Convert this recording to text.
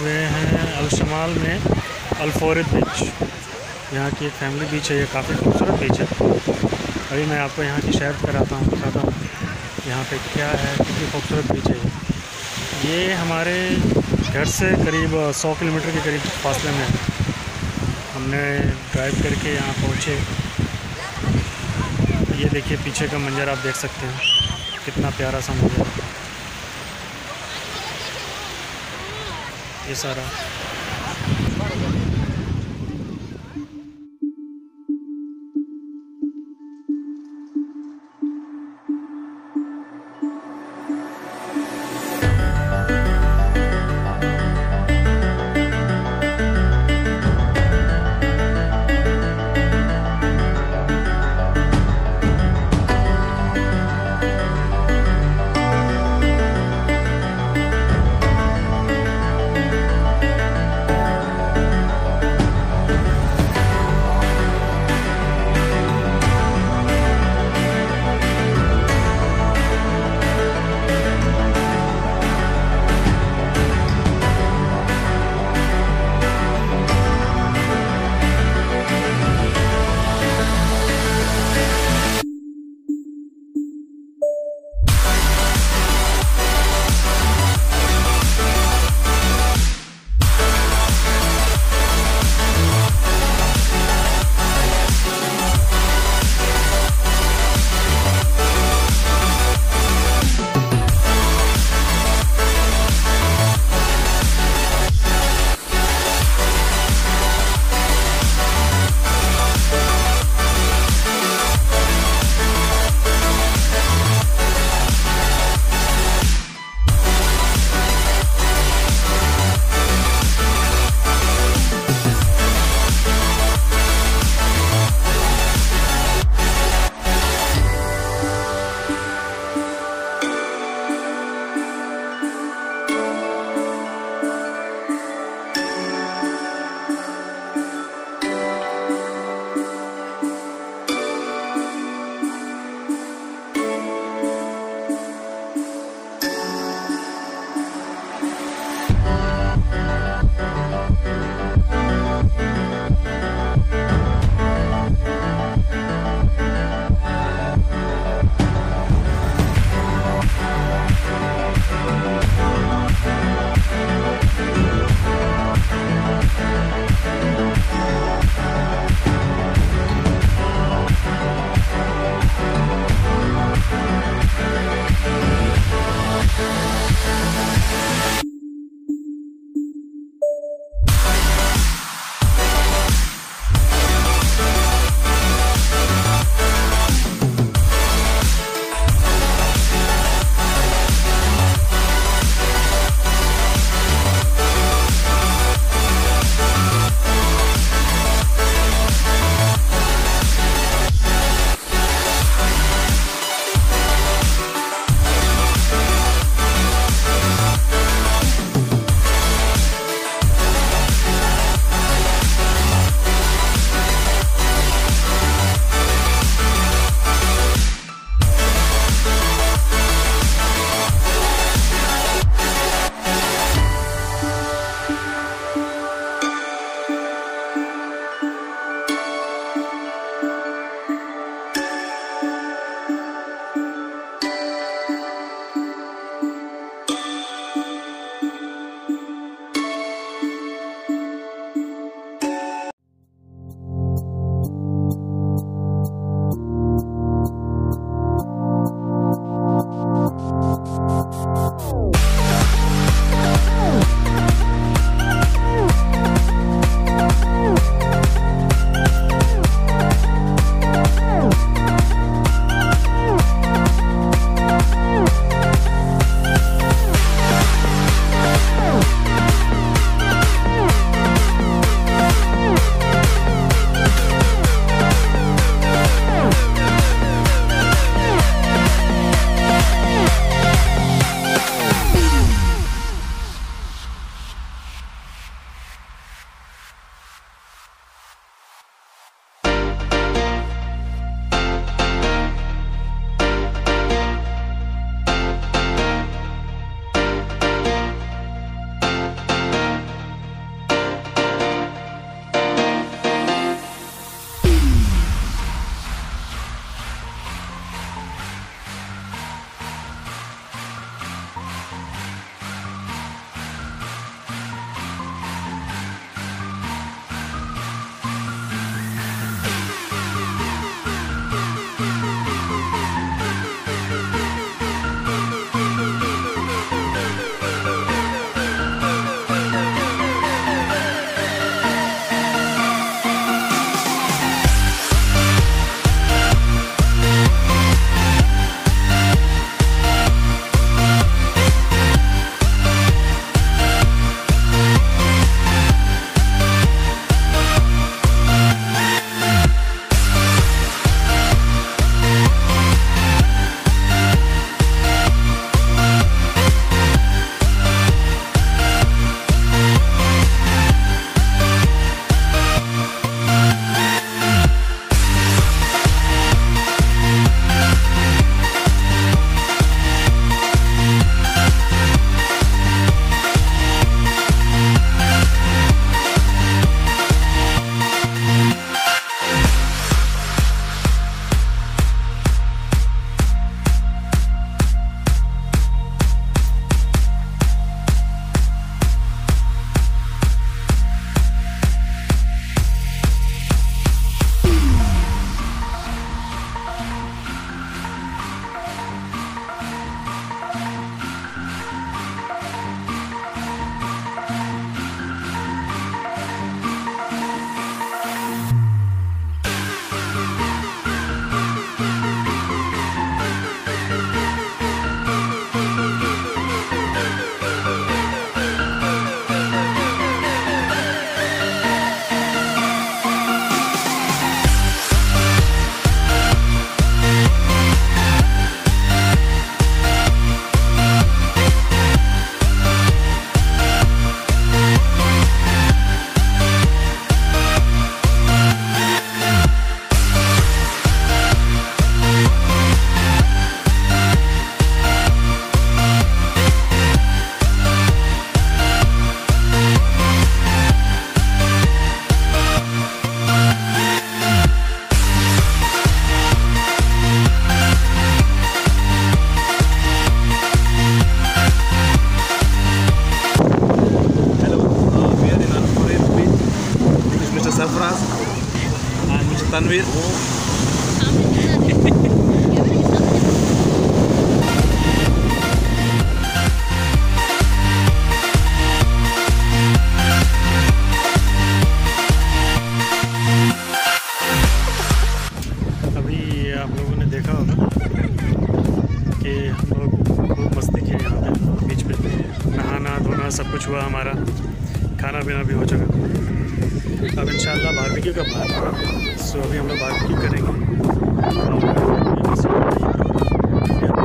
हुए हैं अल शमाल में फुवैरिट बीच। यहाँ की एक फैमिली बीच है, ये काफ़ी खूबसूरत बीच है। अभी मैं आपको यहाँ की सैर कराता हूँ, दिखाता हूँ यहाँ पे क्या है, कितनी खूबसूरत बीच है। ये हमारे घर से करीब 100 किलोमीटर के करीब फासले में है। हमने ड्राइव करके यहाँ पहुँचे। ये देखिए पीछे का मंजर आप देख सकते हैं, कितना प्यारा सा मंजर है ये सारा। तनवीर अभी आप लोगों ने देखा होगा कि हम लोग खूब मस्ती किए यहाँ पे बीच में, नहाना धोना सब कुछ हुआ, हमारा खाना पीना भी हो चुका। अब इंशाल्लाह बारबेक्यू का प्लान है, सो अभी हम लोग बारबेक्यू करेंगे। और